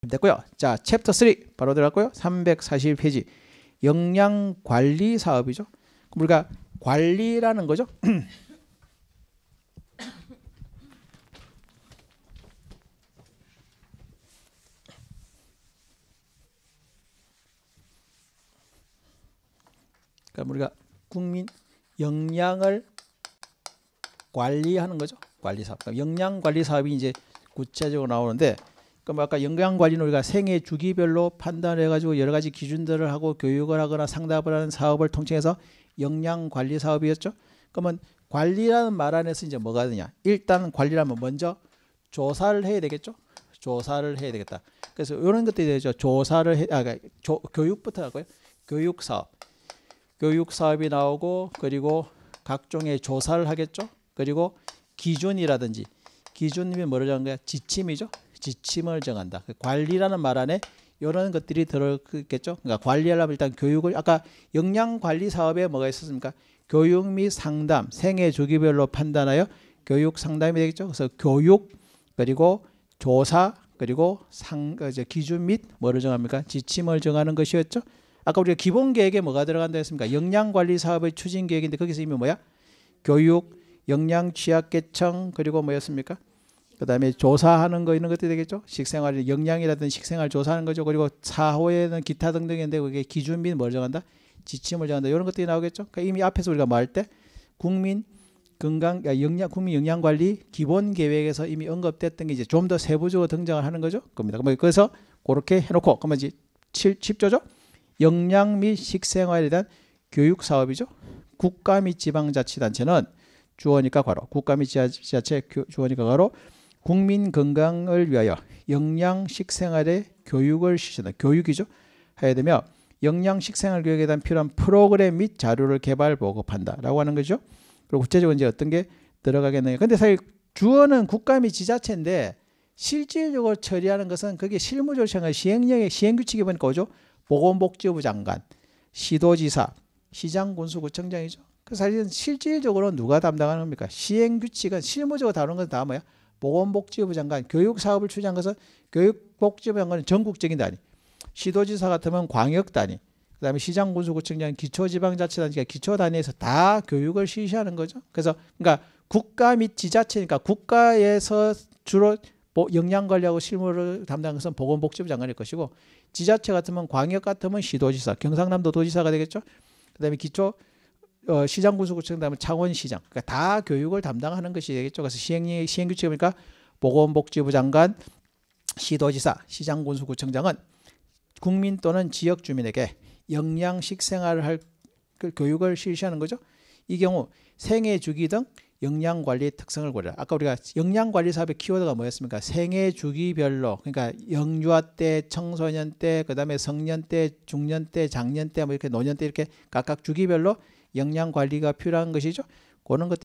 됐고요. 자, 챕터 3 바로 들어갔고요. 341페이지. 영양관리 사업이죠. 그럼 우리가 관리라는 거죠. 그럼 우리가 국민 영양을 관리하는 거죠. 관리 사업. 영양 관리 사업이 이제 구체적으로 나오는데, 그럼 아까 영양 관리는 우리가 생애 주기별로 판단해 가지고 여러 가지 기준들을 하고 교육을 하거나 상담을 하는 사업을 통칭해서 영양 관리 사업이었죠. 그러면 관리라는 말 안에서 이제 뭐가 되냐? 일단 관리라면 먼저 조사를 해야 되겠죠. 조사를 해야 되겠다. 그래서 이런 것들이 되죠. 조사를 교육부터 하고요. 교육 사업. 교육 사업이 나오고, 그리고 각종의 조사를 하겠죠. 그리고 기준이라든지, 기준이 뭐를 정한 거야? 지침이죠. 지침을 정한다. 관리라는 말 안에 이런 것들이 들어있겠죠. 그러니까 관리하려면 일단 교육을, 아까 영양관리 사업에 뭐가 있었습니까? 교육 및 상담, 생애 주기별로 판단하여 교육 상담이 되겠죠. 그래서 교육, 그리고 조사, 그리고 기준 및 뭐를 정합니까? 지침을 정하는 것이었죠. 아까 우리가 기본 계획에 뭐가 들어간다 했습니까? 영양관리 사업의 추진 계획인데 거기서 이미 뭐야? 교육, 영양 취약계층, 그리고 뭐였습니까? 그 다음에 조사하는 거 이런 것들이 되겠죠. 식생활, 영양이라든지 식생활 조사하는 거죠. 그리고 사후에는 기타 등등인데 그게 기준 및 뭘 정한다? 지침을 정한다. 이런 것들이 나오겠죠. 그러니까 이미 앞에서 우리가 뭐 할 때 국민 건강, 국민 영양 관리 기본 계획에서 이미 언급됐던 게 이제 좀 더 세부적으로 등장을 하는 거죠. 겁니다. 그래서 그렇게 해놓고, 그러면 이제 10조죠. 영양 및 식생활에 대한 교육 사업이죠. 국가 및 지방자치단체는 주어니까 괄호, 국가 및 지자체 주어니까 괄호, 국민 건강을 위하여 영양 식생활의 교육을 실시한다. 교육이죠. 해야 되며, 영양 식생활 교육에 대한 필요한 프로그램 및 자료를 개발 보급한다 라고 하는 거죠. 그리고 구체적으로 이제 어떤 게 들어가겠느냐. 근데 사실 주어는 국가 및 지자체인데 실질적으로 처리하는 것은 그게 실무적으로 처리하는 시행령의 시행규칙에 보니까 오죠. 보건복지부 장관, 시도지사, 시장군수구청장이죠. 그 사실은 실질적으로 누가 담당하는 겁니까? 시행규칙은 실무적으로 다루는 것은 다 뭐야? 보건복지부 장관, 교육사업을 추진한 것은 교육복지부 장관은 전국적인 단위, 시도지사 같으면 광역 단위, 그 다음에 시장군수구청장, 기초지방자치단체가 기초단위에서 다 교육을 실시하는 거죠. 그래서 그러니까 국가 및 지자체니까 국가에서 주로 영양관리하고 실무를 담당한 것은 보건복지부 장관일 것이고, 지자체 같으면 광역 같으면 시도지사, 경상남도 도지사가 되겠죠. 그 다음에 기초 시장군수구청, 다음에 창원시장, 그러니까 다 교육을 담당하는 것이 되겠죠. 그래서 시행규칙이 보니까 보건복지부 장관, 시도지사, 시장군수구청장은 국민 또는 지역 주민에게 영양식 생활을 할 교육을 실시하는 거죠. 이 경우 생애 주기 등 영양관리 특성을 고려라. 아까 우리가 영양관리 사업의 키워드가 뭐였습니까? 생애 주기별로, 그러니까 영유아 때, 청소년 때, 그 다음에 성년 때, 중년 때, 장년 때, 뭐 이렇게 노년 때 이렇게 각각 주기별로 영양관리가 필요한 것이죠. 그런 것들이